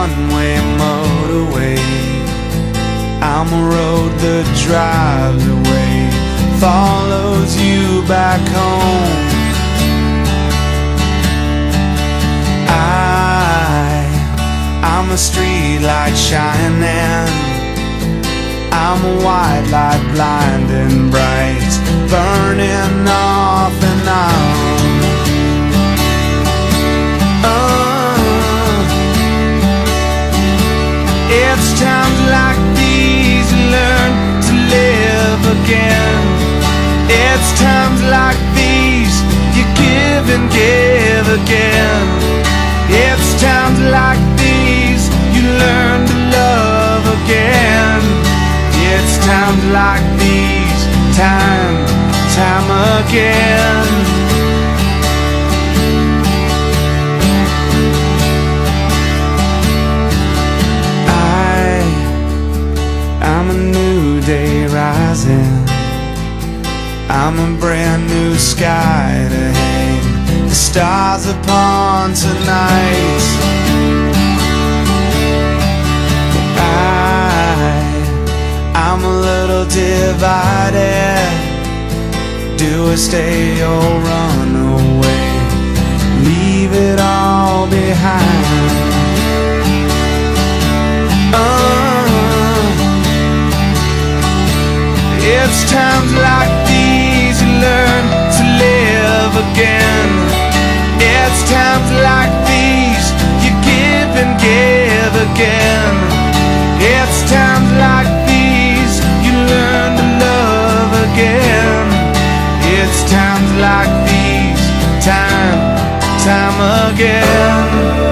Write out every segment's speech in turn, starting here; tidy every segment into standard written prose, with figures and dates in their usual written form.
one-way motorway. I'm a road that drives away, follows you back home. I'm a street light shining, I'm a white light blinding bright, burning off and on. It's times like these you learn to live again. It's times like these you give and give again. It's times like these you learn to love again. It's times like these, time again. I'm a new day rising, I'm a brand new sky to hang the stars upon tonight. I'm a little divided. Do I stay or run away? Leave it all behind. It's times like these you learn to live again. It's times like these you give and give again. It's times like these you learn to love again. It's times like these, time again.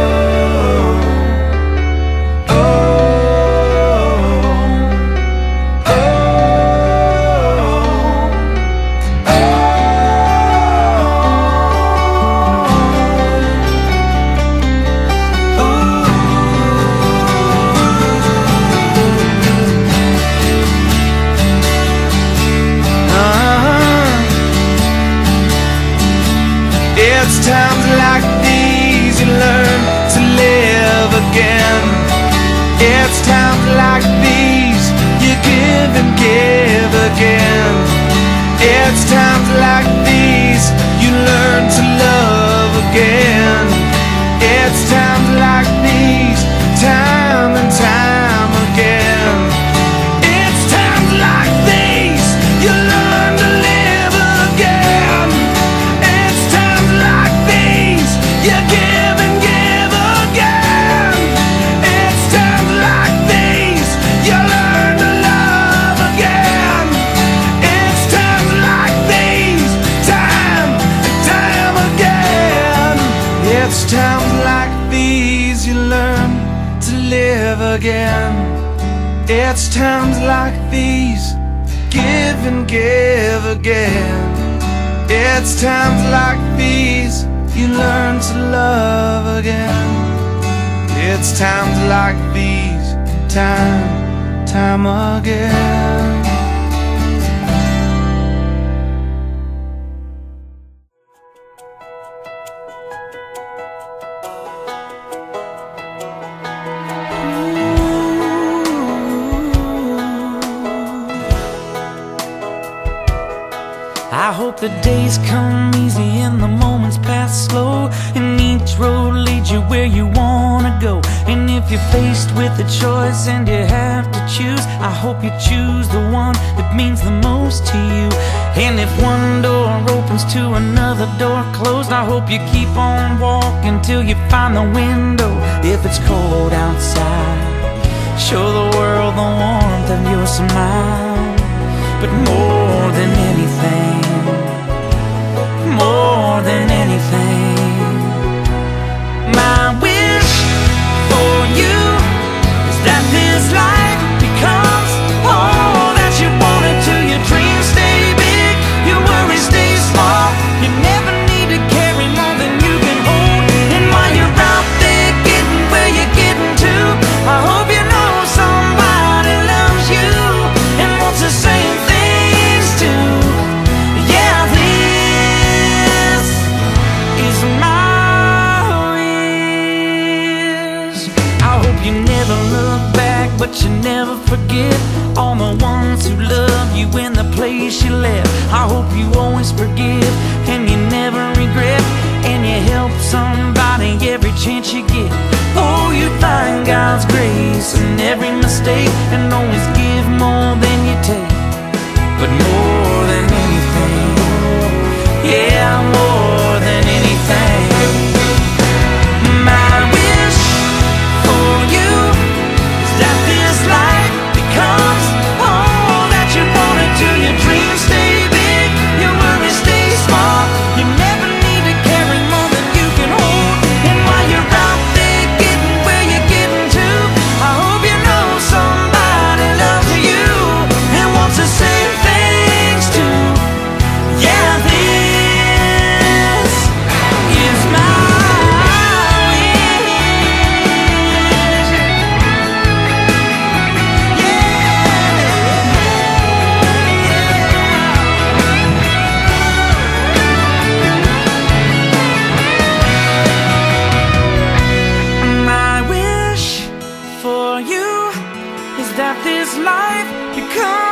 It's times like these you learn to live again. It's times like these you give and give again. It's times like these you learn to love again. It's times like these, time and time again. It's times like these you learn to live again. It's times like these you give and give again. It's times like these you learn to love again. It's times like these, time and time again. It's times like these you learn to live again. It's times like these, give and give again. It's times like these you learn to love again. It's times like these, time again. I hope the days come easy and the moments pass slow, and each road leads you where you wanna go. And if you're faced with a choice and you have to choose, I hope you choose the one that means the most to you. And if one door opens to another door closed, I hope you keep on walking till you find the window. If it's cold outside, show the world the warmth of your smile. But more than anything, more than anything, my wish for you is that this life becomes all that you want it to. Your dreams stay big, your worries stay small. You never need to carry more than you can hold. And while you're out there getting where you're getting to, I hope you know somebody loves you and wants the same things too. never look back, but you never forget all the ones who love you in the place you left. I hope you always forgive and you never regret, and you help somebody every chance you get. Oh, you find God's grace in every mistake, and always give more than you take. But more than anything, yeah, more than anything, my wish for you is that this life becomes all that you wanted to. Your dreams stay big, your worries stay small. You never need to carry more than you can hold. And while you're out there getting where you're getting to, I hope you know somebody loves you and wants the same things too. Yeah, this is my that this life becomes